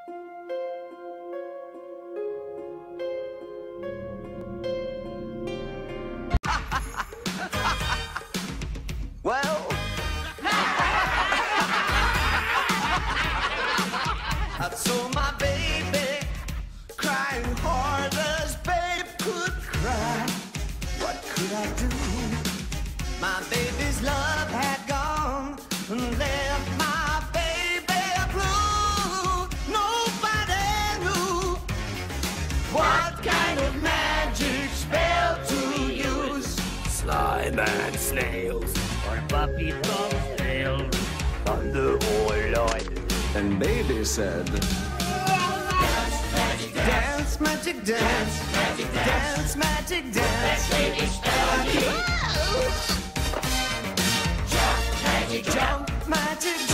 Well, I saw my baby crying hard as babe could cry. What could I do? My baby's love had gone and left my baby blue. Nobody knew what kind of magic spell to use. Slime and snails, or puppy dog's tail, thunder or light. And baby said, dance, magic dance, dance, magic dance, magic dance, magic dance, baby spell you. Jump, magic jump, magic